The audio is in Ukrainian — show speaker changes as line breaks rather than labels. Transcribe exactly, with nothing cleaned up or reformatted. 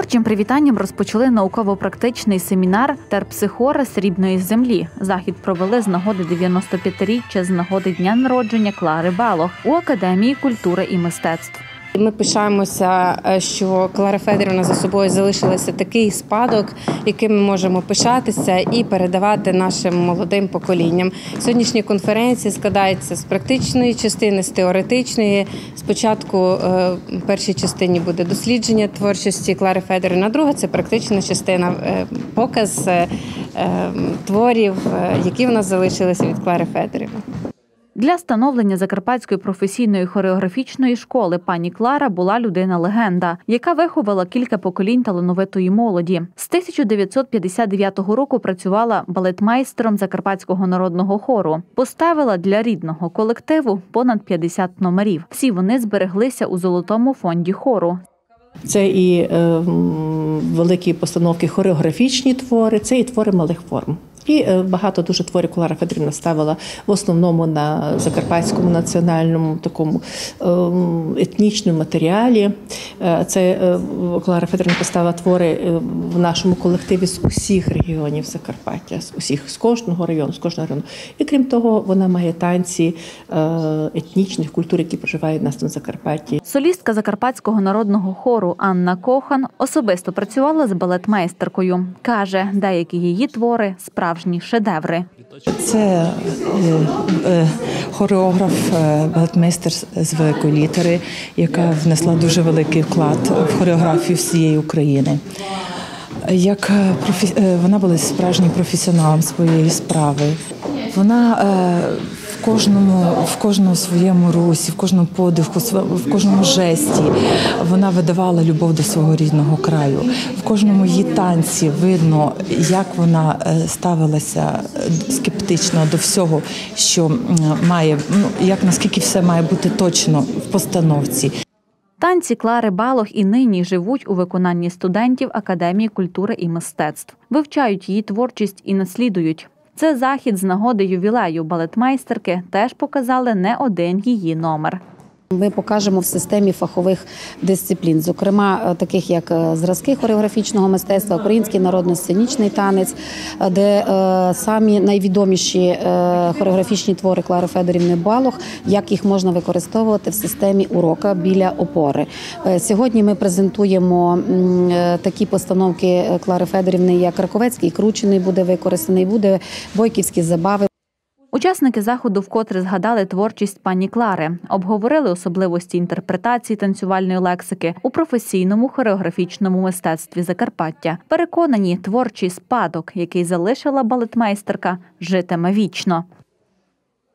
Творчим привітанням розпочали науково-практичний семінар «Терпсихора срібної землі». Захід провели з нагоди дев'яностоп'ятиріччя з нагоди дня народження Клари Балох у Академії культури і мистецтв.
Ми пишаємося, що Клара Федорівна за собою залишилася такий спадок, яким ми можемо пишатися і передавати нашим молодим поколінням. Сьогоднішня конференція складається з практичної частини, з теоретичної. Спочатку в першій частині буде дослідження творчості Клари Федорівни, а друга – це практична частина, показ творів, які в нас залишилися від Клари Федорівни.
Для становлення Закарпатської професійної хореографічної школи пані Клара була людина-легенда, яка виховала кілька поколінь талановитої молоді. З тисяча дев'ятсот п'ятдесят дев'ятого року працювала балетмайстером Закарпатського народного хору. Поставила для рідного колективу понад п'ятдесят номерів. Всі вони збереглися у Золотому фонді хору.
Це і е, великі постановки, хореографічні твори, це і твори малих форм. І багато дуже творів Клара Федорівна ставила в основному на закарпатському національному такому етнічному матеріалі. Це Клара Федорівна поставила твори в нашому колективі з усіх регіонів Закарпаття, з усіх, з кожного району, з кожного району. І крім того, вона має танці етнічних культур, які проживають у нас на Закарпатті.
Солістка Закарпатського народного хору Анна Кохан особисто працювала з балетмейстеркою. Каже, деякі її твори – справжні шедеври.
Це е, е, хореограф, е, балетмейстер з великої літери, яка внесла дуже великий вклад в хореографію всієї України. Як профі... Вона була справжнім професіоналом своєї справи. Вона е, в кожному, в кожному своєму русі, в кожному подиху, в кожному жесті вона видавала любов до свого рідного краю. В кожному її танці видно, як вона ставилася скептично до всього, що має, ну, як наскільки все має бути точно в постановці.
Танці Клари Балох і нині живуть у виконанні студентів Академії культури і мистецтв. Вивчають її творчість і наслідують. Це захід з нагоди ювілею балетмайстерки теж показали не один її номер.
Ми покажемо в системі фахових дисциплін, зокрема таких як зразки хореографічного мистецтва, український народно-сценічний танець, де самі найвідоміші хореографічні твори Клари Федорівни Балох, як їх можна використовувати в системі урока біля опори. Сьогодні ми презентуємо такі постановки Клари Федорівни, як Краковецький кручений буде використаний, буде бойківські забави.
Учасники заходу вкотре згадали творчість пані Клари, обговорили особливості інтерпретації танцювальної лексики у професійному хореографічному мистецтві Закарпаття. Переконані, творчий спадок, який залишила балетмейстерка, житиме вічно.